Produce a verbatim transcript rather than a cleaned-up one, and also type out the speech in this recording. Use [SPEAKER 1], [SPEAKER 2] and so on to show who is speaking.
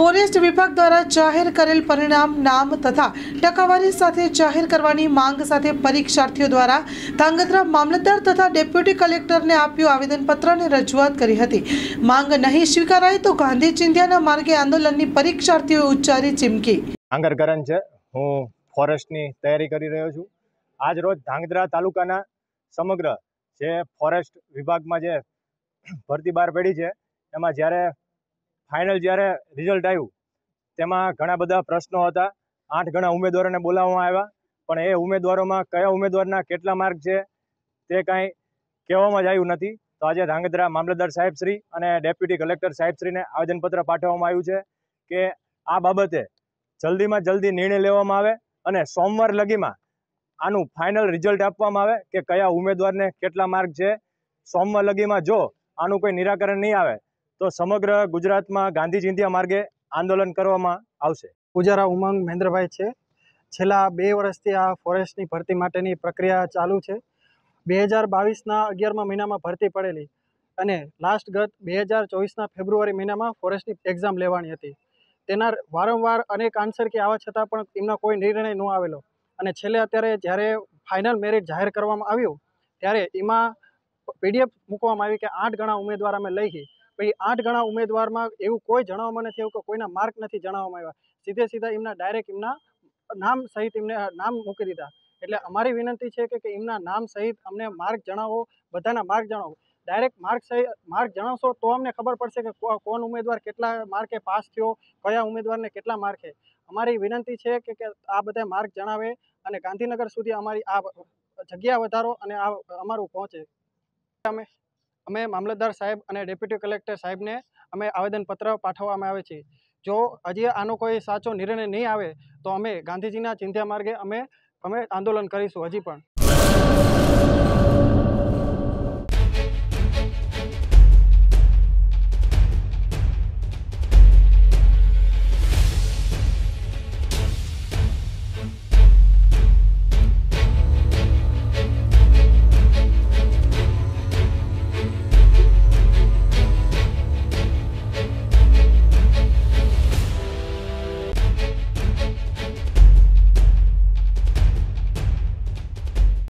[SPEAKER 1] Forest વિભાગ દ્વારા જાહેર કરેલ પરિણામ નામ તથા ટકાવારી સાથે જાહેર કરવાની માંગ સાથે પરીક્ષાર્થીઓ દ્વારા ધાંગધ્રા મામલતદાર તથા ડેપ્યુટી કલેક્ટરને આપ્યું આવેદનપત્ર અને રજૂઆત કરી હતી। માંગ નહીં સ્વીકારાય તો ગાંધી ચિંધ્યાના માર્ગે આંદોલનની પરીક્ષાર્થીઓએ ઉચ્ચારી ચીમકી।
[SPEAKER 2] ડાંગર કરણ છે, હું ફોરેસ્ટની તૈયારી કરી રહ્યો છું। આજ રોજ ધાંગધ્રા તાલુકાના સમગ્ર જે ફોરેસ્ટ વિભાગમાં જે ભરતી બહાર પડી છે એમાં જ્યારે ફાઇનલ જ્યારે રિઝલ્ટ આવ્યું તેમાં ઘણા બધા પ્રશ્નો હતા। આઠ ગણા ઉમેદવારોને બોલાવવામાં આવ્યા, પણ એ ઉમેદવારોમાં કયા ઉમેદવારના કેટલા માર્ક છે તે કાંઈ કહેવામાં જ આવ્યું નથી। તો આજે ધાંગધ્રા મામલતદાર સાહેબશ્રી અને ડેપ્યુટી કલેક્ટર સાહેબશ્રીને આવેદનપત્ર પાઠવવામાં આવ્યું છે કે આ બાબતે જલ્દીમાં જલ્દી નિર્ણય લેવામાં આવે અને સોમવાર લગીમાં આનું ફાઇનલ રિઝલ્ટ આપવામાં આવે કે કયા ઉમેદવારને કેટલા માર્ક છે। સોમવાર લગીમાં જો આનું કોઈ નિરાકરણ નહીં આવે તો સમગ્ર ગુજરાતમાં ગાંધી ચિંધ્યા માર્ગે આંદોલન કરવામાં આવશે।
[SPEAKER 3] પૂજારા ઉમંગ મહેન્દ્રભાઈ છે। છેલ્લા બે વર્ષથી આ ફોરેસ્ટની ભરતી માટેની પ્રક્રિયા ચાલુ છે। બે હજાર બાવીસના અગિયારમા મહિનામાં ભરતી પડેલી અને લાસ્ટ ગત બે હજાર ચોવીસના ફેબ્રુઆરી મહિનામાં ફોરેસ્ટની એક્ઝામ લેવાની હતી। તેના વારંવાર અનેક આન્સર કે આવવા છતાં પણ એમનો કોઈ નિર્ણય ન આવેલો અને છેલ્લે અત્યારે જ્યારે ફાઇનલ મેરિટ જાહેર કરવામાં આવ્યું ત્યારે એમાં પીડીએફ મૂકવામાં આવી કે આઠ ગણા ઉમેદવાર અમે લઈ ગઈ। પછી આઠ ગણા ઉમેદવારમાં એવું કોઈ જણાવવામાં નથી આવ્યું કે કોઈના માર્ક નથી જણાવવામાં આવ્યા, સીધે સીધા એમના ડાયરેક્ટ એમના નામ સહિત એમને નામ મૂકી દીધા। એટલે અમારી વિનંતી છે કે એમના નામ સહિત અમને માર્ક જણાવો, બધાના માર્ક જણાવો। ડાયરેક્ટ માર્ક સહિત માર્ક જણાવશો તો અમને ખબર પડશે કે કોણ ઉમેદવાર કેટલા માર્કે પાસ થયો, કયા ઉમેદવારને કેટલા માર્કે। અમારી વિનંતી છે કે આ બધા માર્ક જણાવે અને ગાંધીનગર સુધી અમારી આ જગ્યા વધારો અને આ અમારું પહોંચે। અમે અમે મામલતદાર સાહેબ અને ડેપ્યુટી કલેક્ટર સાહેબને અમે આવેદનપત્ર પાઠવવામાં આવે છે। જો હજી આનો કોઈ સાચો નિર્ણય નહીં આવે તો અમે ગાંધીજીના ચિંધ્યા માર્ગે અમે અમે આંદોલન કરીશું હજી પણ।